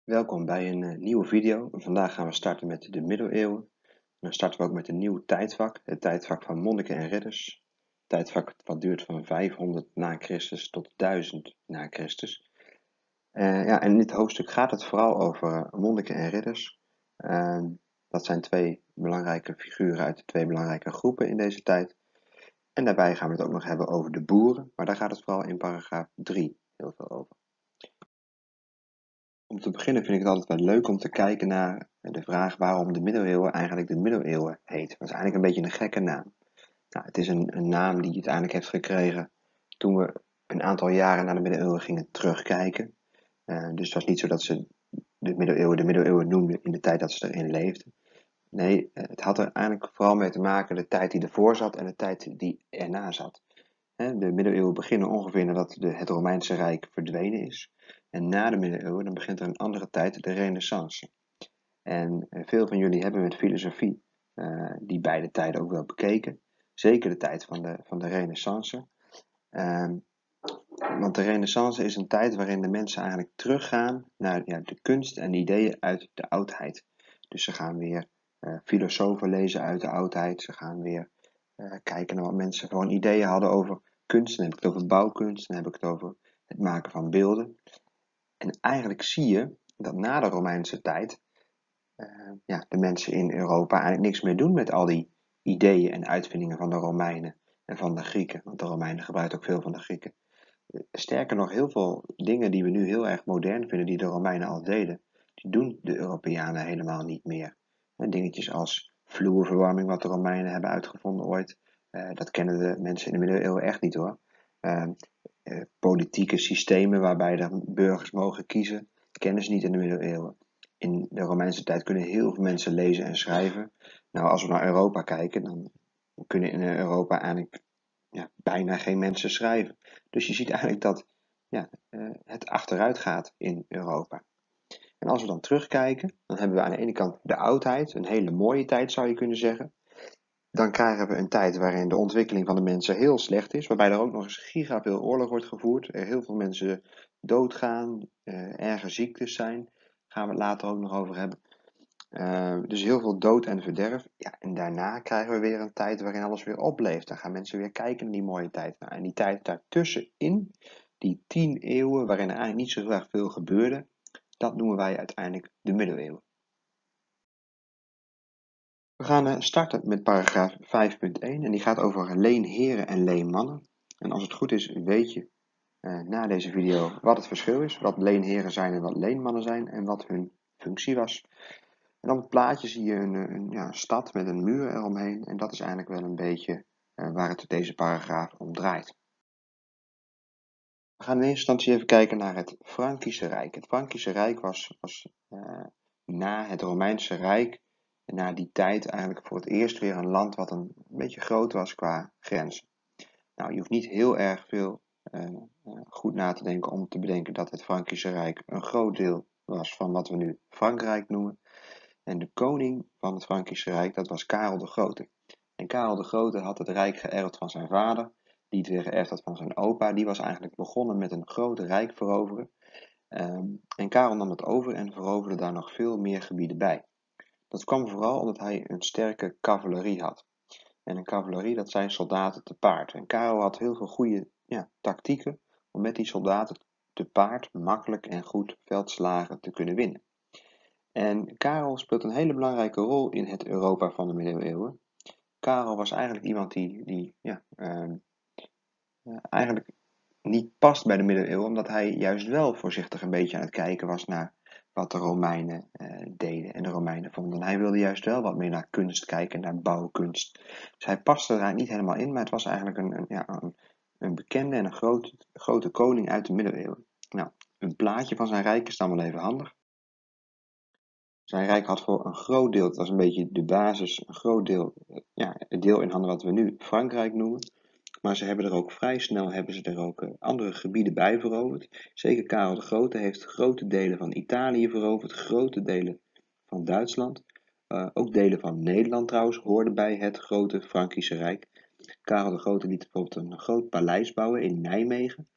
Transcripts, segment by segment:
Welkom bij een nieuwe video. Vandaag gaan we starten met de middeleeuwen. Dan starten we ook met een nieuw tijdvak, het tijdvak van monniken en ridders. Het tijdvak wat duurt van 500 na Christus tot 1000 na Christus. En in dit hoofdstuk gaat het vooral over monniken en ridders. Dat zijn twee belangrijke figuren uit de twee belangrijke groepen in deze tijd. En daarbij gaan we het ook nog hebben over de boeren, maar daar gaat het vooral in paragraaf 3 heel veel over. Om te beginnen vind ik het altijd wel leuk om te kijken naar de vraag waarom de middeleeuwen eigenlijk de middeleeuwen heet. Dat is eigenlijk een beetje een gekke naam. Nou, het is een naam die uiteindelijk heeft gekregen toen we een aantal jaren naar de middeleeuwen gingen terugkijken. Dus het was niet zo dat ze de middeleeuwen noemden in de tijd dat ze erin leefden. Nee, het had er eigenlijk vooral mee te maken de tijd die ervoor zat en de tijd die erna zat. De middeleeuwen beginnen ongeveer nadat het Romeinse Rijk verdwenen is. En na de middeleeuwen dan begint er een andere tijd, de Renaissance. En veel van jullie hebben met filosofie die beide tijden ook wel bekeken. Zeker de tijd van de Renaissance. Want de Renaissance is een tijd waarin de mensen eigenlijk teruggaan naar de kunst en ideeën uit de oudheid. Dus ze gaan weer filosofen lezen uit de oudheid. Ze gaan weer kijken naar wat mensen gewoon ideeën hadden over kunst. Dan heb ik het over bouwkunst, dan heb ik het over het maken van beelden. En eigenlijk zie je dat na de Romeinse tijd de mensen in Europa eigenlijk niks meer doen met al die ideeën en uitvindingen van de Romeinen en van de Grieken. Want de Romeinen gebruiken ook veel van de Grieken. Sterker nog, heel veel dingen die we nu heel erg modern vinden, die de Romeinen al deden, die doen de Europeanen helemaal niet meer. Dingetjes als vloerverwarming, wat de Romeinen hebben uitgevonden ooit, dat kennen de mensen in de middeleeuwen echt niet hoor. Politieke systemen waarbij de burgers mogen kiezen, kennen ze niet in de middeleeuwen. In de Romeinse tijd kunnen heel veel mensen lezen en schrijven. Nou, als we naar Europa kijken, dan kunnen in Europa eigenlijk bijna geen mensen schrijven. Dus je ziet eigenlijk dat het achteruit gaat in Europa. En als we dan terugkijken, dan hebben we aan de ene kant de oudheid, een hele mooie tijd zou je kunnen zeggen. Dan krijgen we een tijd waarin de ontwikkeling van de mensen heel slecht is, waarbij er ook nog eens gigaveel oorlog wordt gevoerd, er heel veel mensen doodgaan, erge ziektes zijn, daar gaan we het later ook nog over hebben. Dus heel veel dood en verderf. Ja, en daarna krijgen we weer een tijd waarin alles weer opleeft. Dan gaan mensen weer kijken naar die mooie tijd. Nou, en die tijd daartussenin, die 10 eeuwen waarin er eigenlijk niet zo heel erg veel gebeurde, dat noemen wij uiteindelijk de middeleeuwen. We gaan starten met paragraaf 5.1 en die gaat over leenheren en leenmannen. En als het goed is, weet je na deze video wat het verschil is, wat leenheren zijn en wat leenmannen zijn en wat hun functie was. En op het plaatje zie je een stad met een muur eromheen en dat is eigenlijk wel een beetje waar het deze paragraaf om draait. We gaan in eerste instantie even kijken naar het Frankische Rijk. Het Frankische Rijk was na het Romeinse Rijk, na die tijd eigenlijk voor het eerst weer een land wat een beetje groot was qua grenzen. Nou, je hoeft niet heel erg veel goed na te denken om te bedenken dat het Frankische Rijk een groot deel was van wat we nu Frankrijk noemen. En de koning van het Frankische Rijk, dat was Karel de Grote. En Karel de Grote had het rijk geërfd van zijn vader, die het weer geërfd had van zijn opa. Die was eigenlijk begonnen met een groot rijk veroveren. En Karel nam het over en veroverde daar nog veel meer gebieden bij. Dat kwam vooral omdat hij een sterke cavalerie had. En een cavalerie, dat zijn soldaten te paard. En Karel had heel veel goede tactieken om met die soldaten te paard makkelijk en goed veldslagen te kunnen winnen. En Karel speelt een hele belangrijke rol in het Europa van de middeleeuwen. Karel was eigenlijk iemand die eigenlijk niet past bij de middeleeuwen, omdat hij juist wel voorzichtig een beetje aan het kijken was naar wat de Romeinen deden en de Romeinen vonden. En hij wilde juist wel wat meer naar kunst kijken, naar bouwkunst. Dus hij paste er eigenlijk niet helemaal in, maar het was eigenlijk een bekende en een grote koning uit de middeleeuwen. Nou, een plaatje van zijn rijk is dan wel even handig. Zijn rijk had voor een groot deel, dat was een beetje de basis, een groot deel, het deel in handen wat we nu Frankrijk noemen. Maar ze hebben er ook vrij snel andere gebieden bij veroverd. Zeker Karel de Grote heeft grote delen van Italië veroverd, grote delen van Duitsland. Ook delen van Nederland trouwens hoorden bij het grote Frankische Rijk. Karel de Grote liet bijvoorbeeld een groot paleis bouwen in Nijmegen.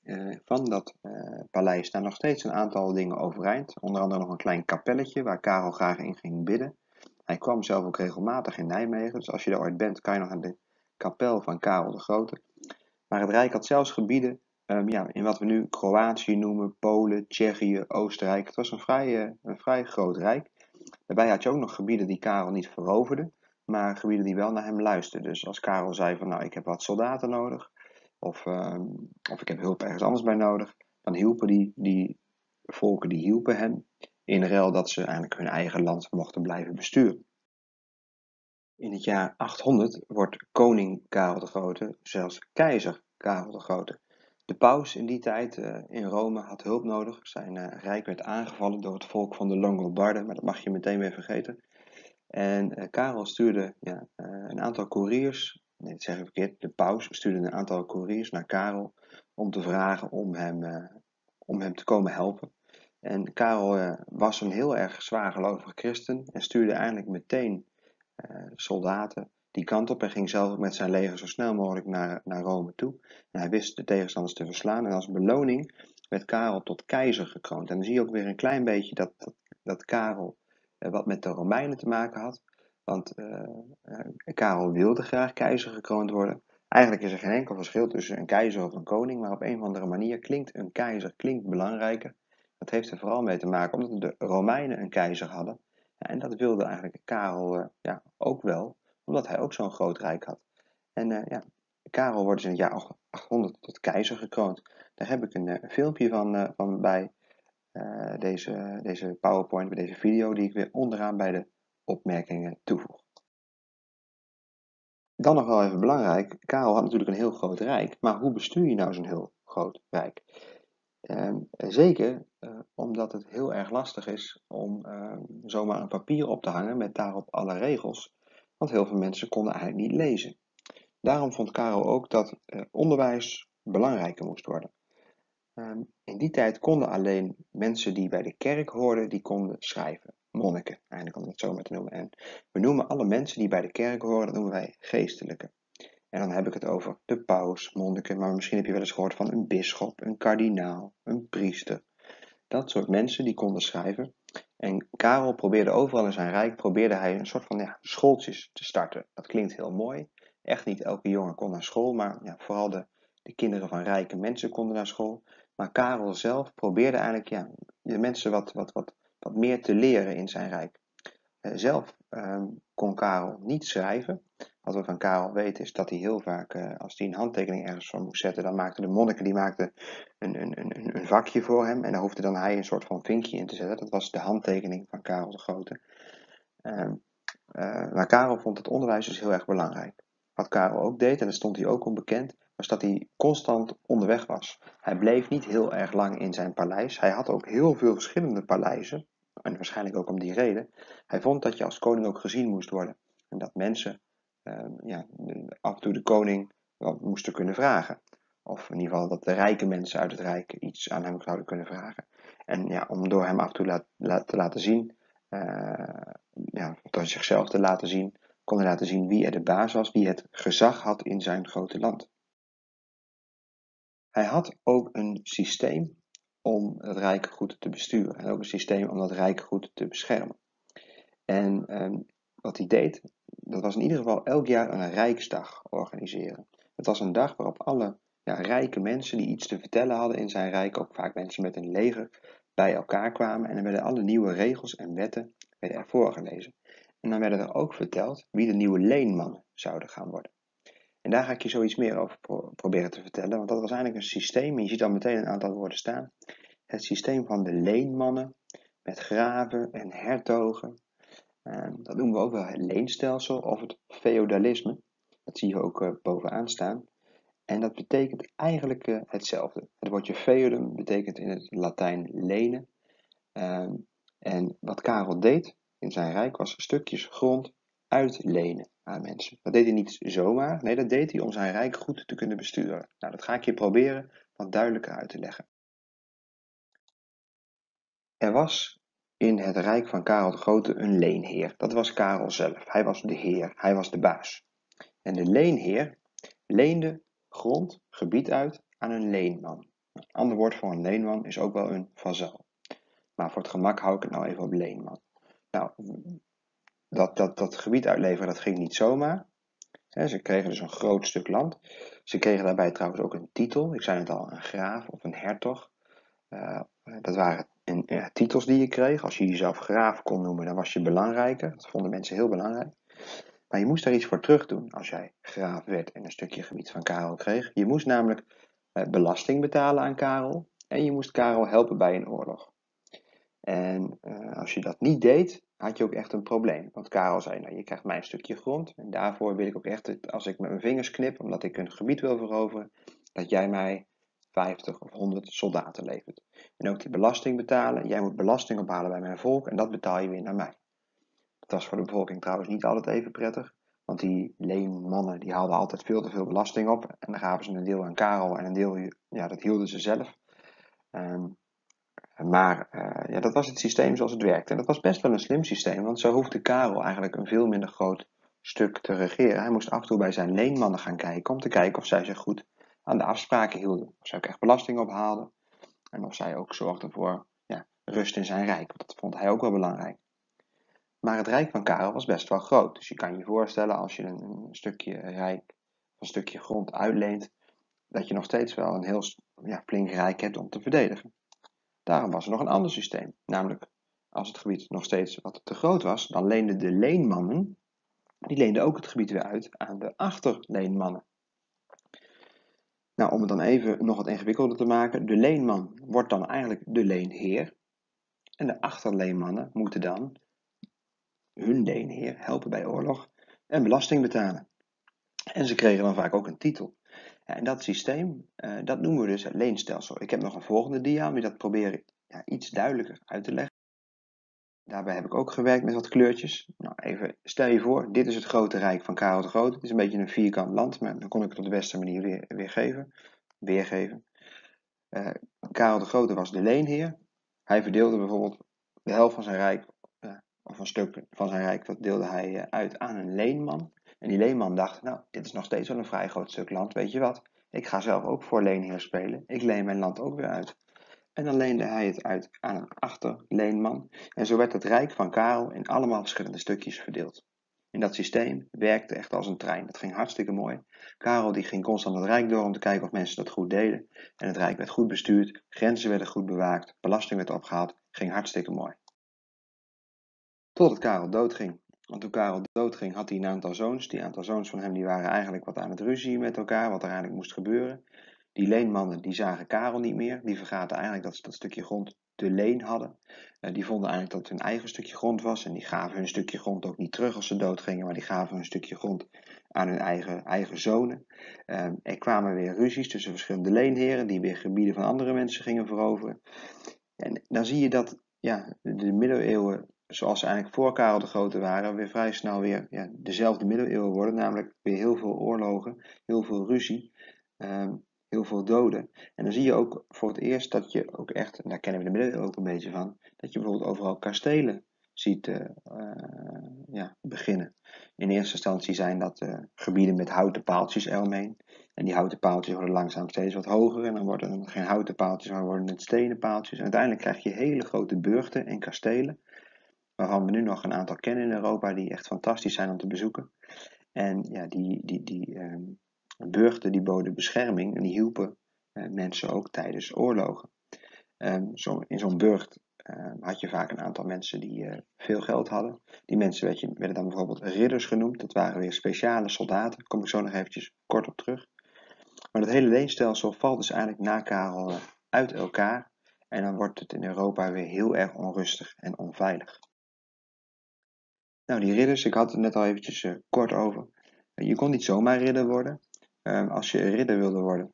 Van dat paleis staan nog steeds een aantal dingen overeind. Onder andere nog een klein kapelletje waar Karel graag in ging bidden. Hij kwam zelf ook regelmatig in Nijmegen, dus als je er ooit bent, kan je nog naar de kapel van Karel de Grote. Maar het Rijk had zelfs gebieden in wat we nu Kroatië noemen, Polen, Tsjechië, Oostenrijk. Het was een vrij groot rijk. Daarbij had je ook nog gebieden die Karel niet veroverde, maar gebieden die wel naar hem luisterden. Dus als Karel zei van nou, ik heb wat soldaten nodig, of ik heb hulp ergens anders bij nodig, dan hielpen die volken die hielpen hem, in ruil dat ze eigenlijk hun eigen land mochten blijven besturen. In het jaar 800 wordt koning Karel de Grote zelfs keizer Karel de Grote. De paus in die tijd in Rome had hulp nodig. Zijn rijk werd aangevallen door het volk van de Longobarden, maar dat mag je meteen weer vergeten. En Karel stuurde een aantal couriers, nee dat zeg ik verkeerd, de paus stuurde een aantal couriers naar Karel om te vragen om hem te komen helpen. En Karel was een heel erg zwaargelovige christen en stuurde eigenlijk meteen soldaten die kant op en ging zelf ook met zijn leger zo snel mogelijk naar Rome toe. En hij wist de tegenstanders te verslaan en als beloning werd Karel tot keizer gekroond. En dan zie je ook weer een klein beetje dat Karel wat met de Romeinen te maken had. Want Karel wilde graag keizer gekroond worden. Eigenlijk is er geen enkel verschil tussen een keizer of een koning, maar op een of andere manier klinkt een keizer belangrijker. Dat heeft er vooral mee te maken omdat de Romeinen een keizer hadden. En dat wilde eigenlijk Karel ook wel, omdat hij ook zo'n groot rijk had. En Karel wordt dus in het jaar 800 tot keizer gekroond. Daar heb ik een filmpje van bij deze PowerPoint, bij deze video, die ik weer onderaan bij de opmerkingen toevoeg. Dan nog wel even belangrijk, Karel had natuurlijk een heel groot rijk, maar hoe bestuur je nou zo'n heel groot rijk? Zeker omdat het heel erg lastig is om zomaar een papier op te hangen met daarop alle regels, want heel veel mensen konden eigenlijk niet lezen. Daarom vond Karel ook dat onderwijs belangrijker moest worden. In die tijd konden alleen mensen die bij de kerk hoorden, die konden schrijven. Monniken, eigenlijk om het zo maar te noemen. En we noemen alle mensen die bij de kerk horen, dat noemen wij geestelijke. En dan heb ik het over de paus, monniken, maar misschien heb je wel eens gehoord van een bisschop, een kardinaal, een priester. Dat soort mensen die konden schrijven. En Karel probeerde overal in zijn rijk een soort van schooltjes te starten. Dat klinkt heel mooi. Echt niet elke jongen kon naar school, maar vooral de kinderen van rijke mensen konden naar school. Maar Karel zelf probeerde eigenlijk de mensen wat meer te leren in zijn rijk. Zelf kon Karel niet schrijven. Wat we van Karel weten is dat hij heel vaak, als hij een handtekening ergens van moest zetten, dan maakten de monniken een vakje voor hem. En daar hoefde dan hij een soort van vinkje in te zetten. Dat was de handtekening van Karel de Grote. Maar Karel vond het onderwijs dus heel erg belangrijk. Wat Karel ook deed, en daar stond hij ook onbekend, was dat hij constant onderweg was. Hij bleef niet heel erg lang in zijn paleis. Hij had ook heel veel verschillende paleizen. En waarschijnlijk ook om die reden. Hij vond dat je als koning ook gezien moest worden. En dat mensen af en toe de koning wat moesten kunnen vragen. Of in ieder geval dat de rijke mensen uit het rijk iets aan hem zouden kunnen vragen. En om door hem af en toe te laten zien, door zichzelf te laten zien, kon hij laten zien wie er de baas was, wie het gezag had in zijn grote land. Hij had ook een systeem om het rijk goed te besturen. En ook een systeem om dat rijk goed te beschermen. En wat hij deed, dat was in ieder geval elk jaar een Rijksdag organiseren. Het was een dag waarop alle rijke mensen die iets te vertellen hadden in zijn rijk, ook vaak mensen met een leger, bij elkaar kwamen. En dan werden alle nieuwe regels en wetten er voorgelezen. En dan werden er ook verteld wie de nieuwe leenmannen zouden gaan worden. En daar ga ik je zoiets meer over proberen te vertellen, want dat was eigenlijk een systeem, en je ziet al meteen een aantal woorden staan. Het systeem van de leenmannen, met graven en hertogen. Dat noemen we ook wel het leenstelsel of het feodalisme. Dat zie je ook bovenaan staan. En dat betekent eigenlijk hetzelfde. Het woordje feudum betekent in het Latijn lenen. En wat Karel deed in zijn rijk was stukjes grond uitlenen aan mensen. Dat deed hij niet zomaar, nee, dat deed hij om zijn rijk goed te kunnen besturen. Nou, dat ga ik je proberen wat duidelijker uit te leggen. Er was in het rijk van Karel de Grote een leenheer. Dat was Karel zelf. Hij was de heer, hij was de baas. En de leenheer leende grond, gebied uit aan een leenman. Een ander woord voor een leenman is ook wel een vazal. Maar voor het gemak hou ik het nou even op leenman. Nou, dat gebied uitleveren, dat ging niet zomaar. Ze kregen dus een groot stuk land. Ze kregen daarbij trouwens ook een titel. Ik zei het al, een graaf of een hertog. Dat waren titels die je kreeg. Als je jezelf graaf kon noemen, dan was je belangrijker. Dat vonden mensen heel belangrijk. Maar je moest daar iets voor terug doen als jij graaf werd en een stukje gebied van Karel kreeg. Je moest namelijk belasting betalen aan Karel. En je moest Karel helpen bij een oorlog. En als je dat niet deed, had je ook echt een probleem. Want Karel zei, nou je krijgt mijn stukje grond. En daarvoor wil ik ook echt, als ik met mijn vingers knip, omdat ik een gebied wil veroveren, dat jij mij 50 of 100 soldaten levert. En ook die belasting betalen. Jij moet belasting ophalen bij mijn volk en dat betaal je weer naar mij. Dat was voor de bevolking trouwens niet altijd even prettig. Want die leenmannen die haalden altijd veel te veel belasting op. En dan gaven ze een deel aan Karel en een deel, ja, dat hielden ze zelf. Maar ja, dat was het systeem zoals het werkte. En dat was best wel een slim systeem, want zo hoefde Karel eigenlijk een veel minder groot stuk te regeren. Hij moest af en toe bij zijn leenmannen gaan kijken om te kijken of zij zich goed aan de afspraken hielden. Of zij ook echt belasting ophaalden. En of zij ook zorgden voor ja, rust in zijn rijk, want dat vond hij ook wel belangrijk. Maar het rijk van Karel was best wel groot. Dus je kan je voorstellen als je een stukje rijk, een stukje grond uitleent, dat je nog steeds wel een heel flink rijk hebt om te verdedigen. Daarom was er nog een ander systeem. Namelijk, als het gebied nog steeds wat te groot was, dan leenden de leenmannen, die leenden ook het gebied weer uit aan de achterleenmannen. Nou, om het dan even nog wat ingewikkelder te maken, de leenman wordt dan eigenlijk de leenheer. En de achterleenmannen moeten dan hun leenheer helpen bij oorlog en belasting betalen. En ze kregen dan vaak ook een titel. Ja, en dat systeem, dat noemen we dus het leenstelsel. Ik heb nog een volgende dia om je dat proberen iets duidelijker uit te leggen. Daarbij heb ik ook gewerkt met wat kleurtjes. Nou, even, stel je voor, dit is het grote rijk van Karel de Grote. Het is een beetje een vierkant land, maar dan kon ik het op de beste manier weergeven. Karel de Grote was de leenheer. Hij verdeelde bijvoorbeeld de helft van zijn rijk, of een stuk van zijn rijk, dat deelde hij uit aan een leenman. En die leenman dacht, nou, dit is nog steeds wel een vrij groot stuk land, weet je wat? Ik ga zelf ook voor leenheer spelen. Ik leen mijn land ook weer uit. En dan leende hij het uit aan een achterleenman. En zo werd het rijk van Karel in allemaal verschillende stukjes verdeeld. En dat systeem werkte echt als een trein. Dat ging hartstikke mooi. Karel die ging constant het rijk door om te kijken of mensen dat goed deden. En het rijk werd goed bestuurd, grenzen werden goed bewaakt, belasting werd opgehaald. Ging hartstikke mooi. Totdat Karel doodging. Want toen Karel doodging had hij een aantal zoons. Die aantal zoons van hem die waren eigenlijk wat aan het ruzie met elkaar, wat er eigenlijk moest gebeuren. Die leenmannen die zagen Karel niet meer. Die vergaten eigenlijk dat ze dat stukje grond te leen hadden. Die vonden eigenlijk dat het hun eigen stukje grond was. En die gaven hun stukje grond ook niet terug als ze doodgingen. Maar die gaven hun stukje grond aan hun eigen zonen. Er kwamen weer ruzies tussen verschillende leenheren. Die weer gebieden van andere mensen gingen veroveren. En dan zie je dat de middeleeuwen, zoals ze eigenlijk voor Karel de Grote waren, weer vrij snel weer dezelfde middeleeuwen worden. Namelijk weer heel veel oorlogen, heel veel ruzie. Heel veel doden. En dan zie je ook voor het eerst dat je ook echt, en daar kennen we de middeleeuwen ook een beetje van, dat je bijvoorbeeld overal kastelen ziet beginnen. In eerste instantie zijn dat gebieden met houten paaltjes eromheen. En die houten paaltjes worden langzaam steeds wat hoger. En dan worden het geen houten paaltjes, maar worden het stenen paaltjes. En uiteindelijk krijg je hele grote burchten en kastelen. Waarvan we nu nog een aantal kennen in Europa die echt fantastisch zijn om te bezoeken. En ja, die burchten die boden bescherming en die hielpen mensen ook tijdens oorlogen. In zo'n burcht had je vaak een aantal mensen die veel geld hadden. Die mensen werden dan bijvoorbeeld ridders genoemd. Dat waren weer speciale soldaten. Daar kom ik zo nog eventjes kort op terug. Maar het hele leenstelsel valt dus eigenlijk na Karel uit elkaar. En dan wordt het in Europa weer heel erg onrustig en onveilig. Nou, die ridders, ik had het net al eventjes kort over. Je kon niet zomaar ridder worden. Als je ridder wilde worden,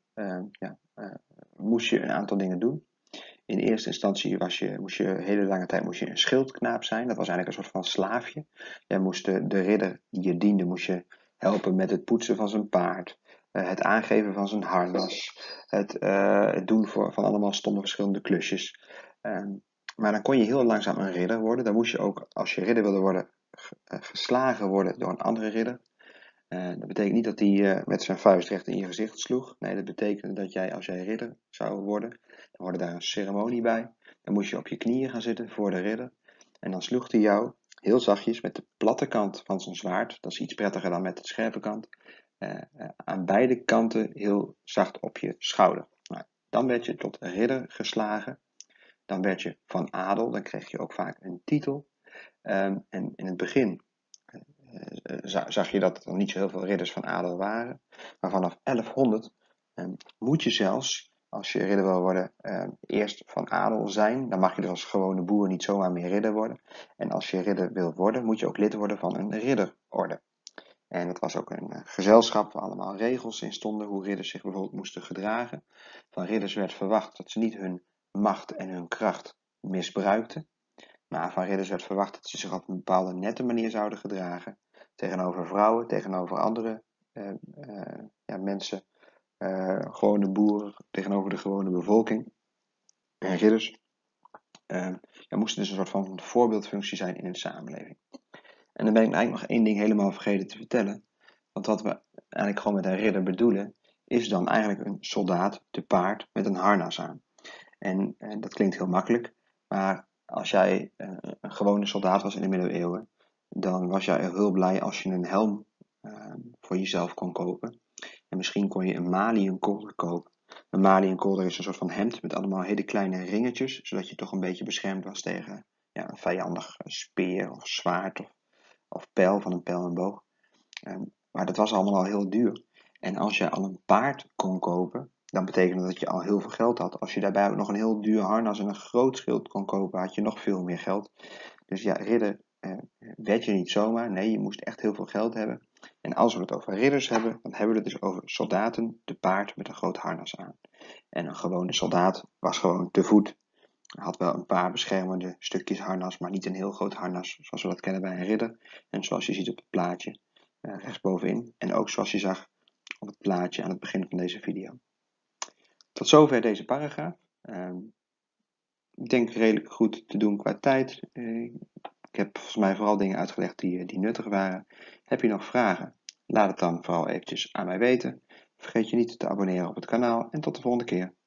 moest je een aantal dingen doen. In eerste instantie moest je hele lange tijd een schildknaap zijn. Dat was eigenlijk een soort van slaafje. Jij moest de ridder die je diende, moest je helpen met het poetsen van zijn paard. Het aangeven van zijn harnas. Het doen van allemaal stomme verschillende klusjes. Maar dan kon je heel langzaam een ridder worden. Dan moest je ook, als je ridder wilde worden, geslagen worden door een andere ridder. Dat betekent niet dat hij met zijn vuist recht in je gezicht sloeg. Nee, dat betekende dat jij, als jij ridder zou worden, dan hoorde daar een ceremonie bij. Dan moest je op je knieën gaan zitten voor de ridder. En dan sloeg hij jou heel zachtjes met de platte kant van zijn zwaard, dat is iets prettiger dan met de scherpe kant, aan beide kanten heel zacht op je schouder. Nou, dan werd je tot ridder geslagen. Dan werd je van adel, dan kreeg je ook vaak een titel. En in het begin zag je dat er niet zo heel veel ridders van adel waren. Maar vanaf 1100 moet je zelfs, als je ridder wil worden, eerst van adel zijn. Dan mag je er als gewone boer niet zomaar meer ridder worden. En als je ridder wil worden, moet je ook lid worden van een ridderorde. En dat was ook een gezelschap waar allemaal regels in stonden hoe ridders zich bijvoorbeeld moesten gedragen. Van ridders werd verwacht dat ze niet hun macht en hun kracht misbruikten. Maar van ridders werd verwacht dat ze zich op een bepaalde nette manier zouden gedragen. Tegenover vrouwen, tegenover andere mensen, gewone boeren, tegenover de gewone bevolking. En ridders moesten dus een soort van voorbeeldfunctie zijn in de samenleving. En dan ben ik eigenlijk nog één ding helemaal vergeten te vertellen. Want wat we eigenlijk gewoon met een ridder bedoelen, is dan eigenlijk een soldaat te paard met een harnas aan. En dat klinkt heel makkelijk, maar als jij een gewone soldaat was in de middeleeuwen, dan was jij heel blij als je een helm voor jezelf kon kopen. En misschien kon je een maliënkolder kopen. Een maliënkolder is een soort van hemd met allemaal hele kleine ringetjes, zodat je toch een beetje beschermd was tegen een vijandig speer of zwaard of pijl van een pijl en boog. Maar dat was allemaal al heel duur. En als je al een paard kon kopen, dan betekende dat je al heel veel geld had. Als je daarbij ook nog een heel duur harnas en een groot schild kon kopen, had je nog veel meer geld. Dus ja, ridder werd je niet zomaar. Nee, je moest echt heel veel geld hebben. En als we het over ridders hebben, dan hebben we het dus over soldaten te paard met een groot harnas aan. En een gewone soldaat was gewoon te voet. Had wel een paar beschermende stukjes harnas, maar niet een heel groot harnas zoals we dat kennen bij een ridder. En zoals je ziet op het plaatje rechtsbovenin. En ook zoals je zag op het plaatje aan het begin van deze video. Tot zover deze paragraaf. Ik denk redelijk goed te doen qua tijd. Ik heb volgens mij vooral dingen uitgelegd die nuttig waren. Heb je nog vragen? Laat het dan vooral eventjes aan mij weten. Vergeet je niet te abonneren op het kanaal en tot de volgende keer.